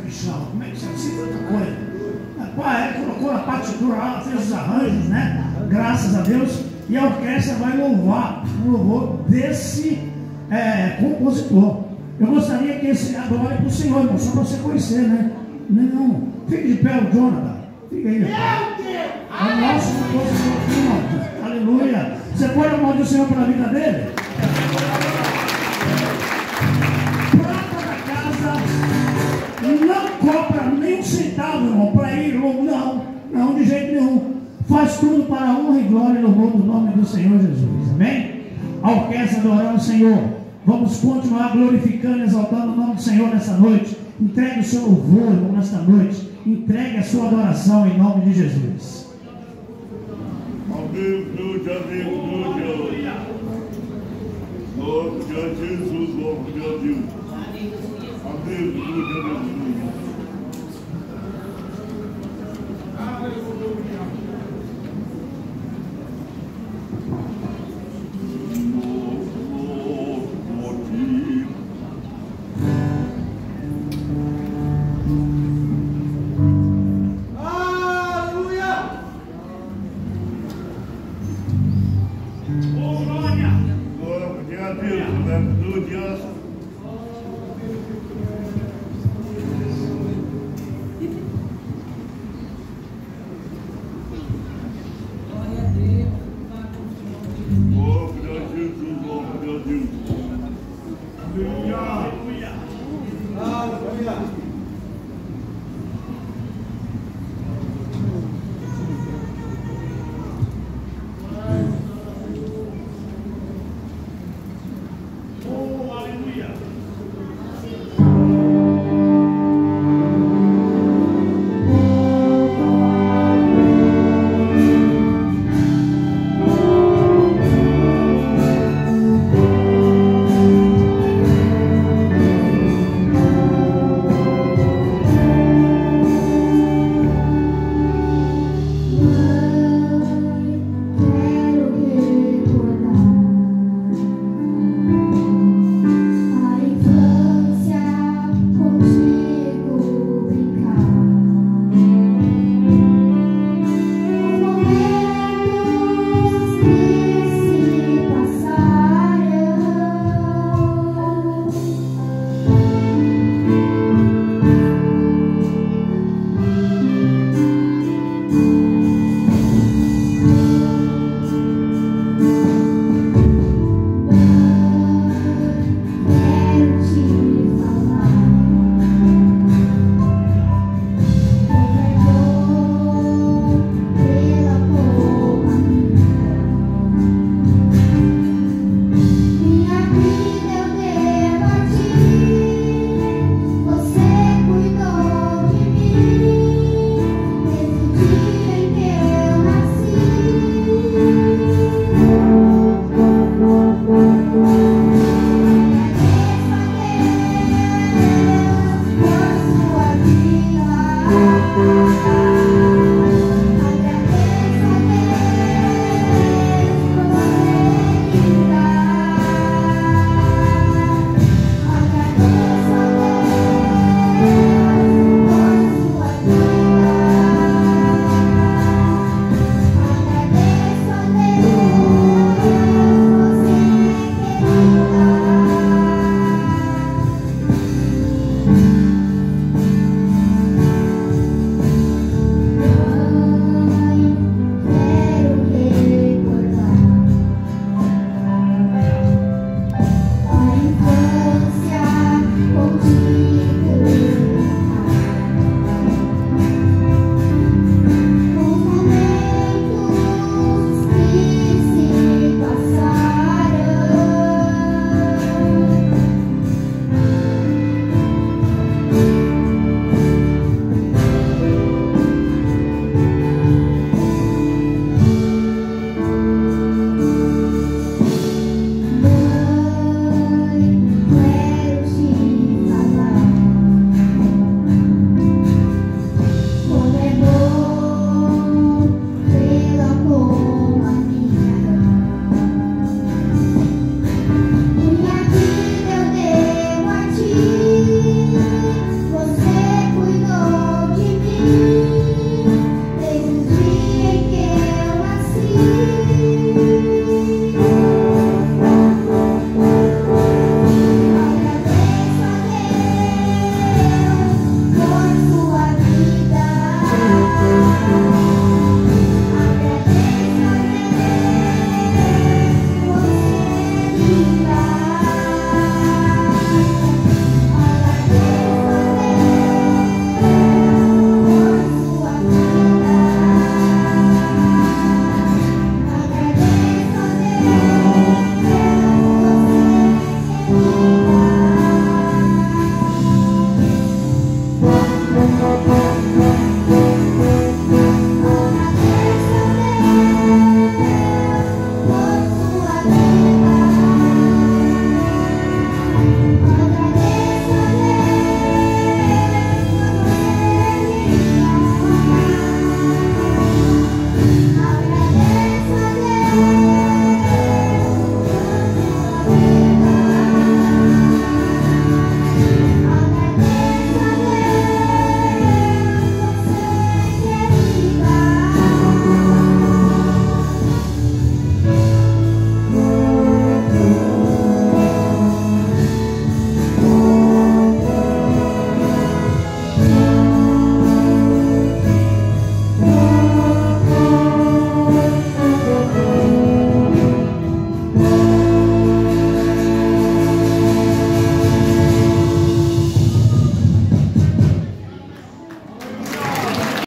que chama? Como é que chama? Assim, outra coisa. Pai, colocou a partitura lá, fez os arranjos, né? Graças a Deus. E a orquestra vai louvar o louvor desse compositor. Eu gostaria que esse adore para o Senhor, irmão, só para você conhecer, né? Não, fique de pé, o Jonathan. Fica aí. É o nosso compositor aqui, irmão. Aleluia. Você põe a mão do Senhor para a vida dele? Prata da casa não cobra nem um centavo, irmão, para ir, não, de jeito nenhum. Faz tudo para a honra e glória e louvor do nome do Senhor Jesus. Amém? A orquestra adorando o Senhor. Vamos continuar glorificando e exaltando o nome do Senhor nessa noite. Entregue o seu louvor, irmão, nesta noite. Entregue a sua adoração em nome de Jesus. Aleluia, aleluia. Glória a Jesus, glória a Deus. Aleluia, aleluia. Aleluia.